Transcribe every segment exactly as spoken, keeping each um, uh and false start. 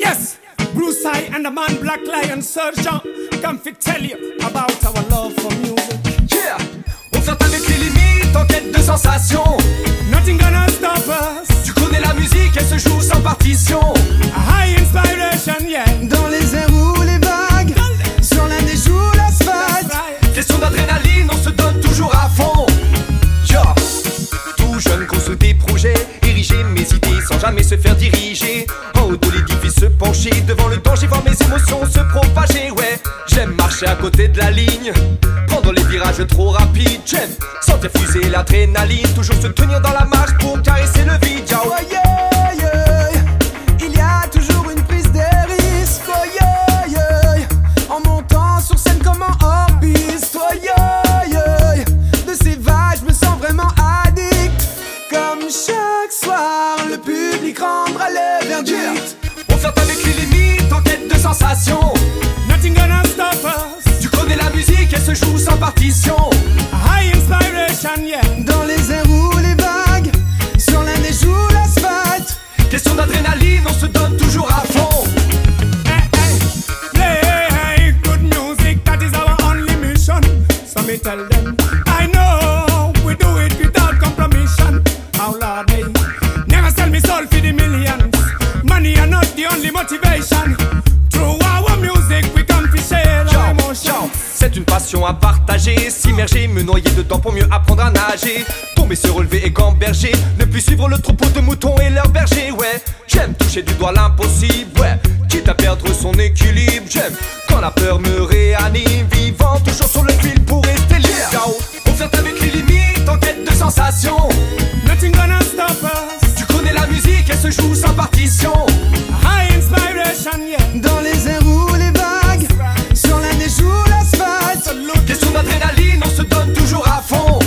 Yes, Bruce I and the man Black Lion Surgeon come fit tell you about our love for music. Yeah, on flirte avec les limites en quête de sensations. Nothing gonna stop us. Tu connais la musique, elle se joue sans partition. A high inspiration, yeah. Dans les airs ou les vagues, sur la neige ou l'asphalte. Right. Question d'adrénaline, on se donne toujours à fond. Yo, tout jeune construit des projets, ériger mes idées sans jamais se faire diriger. En haut de l'édifice se pencher, devant le danger, voir mes émotions se propager. Ouais, j'aime marcher à côté de la ligne, prendre les virages trop rapides. J'aime sentir fuser l'adrénaline, toujours se tenir dans la marche pour caresser le vide. Yo, Oh yeah, yeah. Il y a toujours une prise de risque. Oh yeah, yeah. En montant sur scène comme en hors-piste. Oh yeah, yeah. De ces vagues, je me sens vraiment addict. Comme chaque soir, le public rendra le verdict. on flirte avec les limites en quête de sensations. Nothing gonna stop us. Tu connais la musique, elle se joue sans partition. A high inspiration, yeah. Dans les airs ou les vagues, sur la neige ou l'asphalte. Question d'adrénaline, on se donne toujours à fond. Hey, hey, play good music, that is our only mission. So me tell them, I know we do it without compromission. How Lord, hey, never sell me soul for the millions. Money are not the only motivation. Through our music, we come to share our emotions. C'est une passion à partager, s'immerger, me noyer dedans pour mieux apprendre à nager. Tomber, se relever et gamberger, ne plus suivre le troupeau de moutons et leurs bergers. Ouais, j'aime toucher du doigt l'impossible, ouais, quitte à perdre son équilibre. J'aime quand la peur me réanime, vivant toujours sur le fil pour rester libre. Yo, on flirte avec les limites en quête de sensations. Nothing gonna stop us. Tu connais la musique, elle se joue sans partition. A high inspiration, yeah. Dans les airs ou les vagues, sur la neige ou l'asphalte. Question d'adrénaline, on se donne toujours à fond.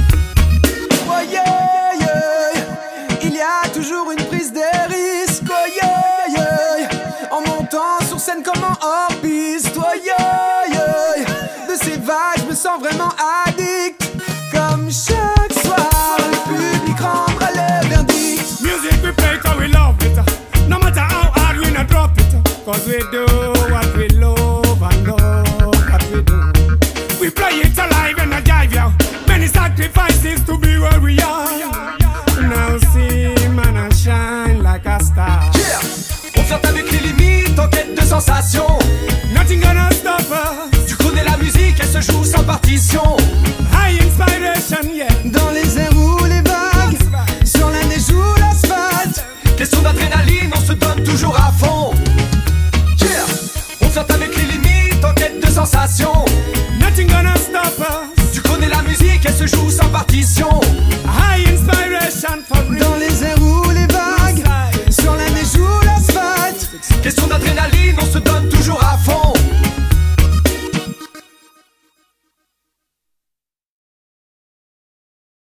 Oh yeah, yeah. Il y a toujours une prise de risque. Oh yeah, yeah. En montant sur scène comme en hors-piste. Oh yeah, yeah. De ces vagues, je me sens vraiment addict. Comme chaque soir, le public rendra le verdict. Music we play cause we love it. No matter how hard we not drop it. Cause we do what we love and love what we do. We play it alive and alive, yo. Many sacrifices to be where we are. Now see man and shine like a star. Yeah, on flirte avec les limites en quête de sensations. Nothing gonna stop us. Tu connais la musique, elle se joue sans partition. High inspiration, yeah. Dans les airs ou les vagues, sur la neige ou l'asphalte. Question d'adrénaline, on se donne toujours à fond. Yeah, on flirte avec les limites en quête de sensations.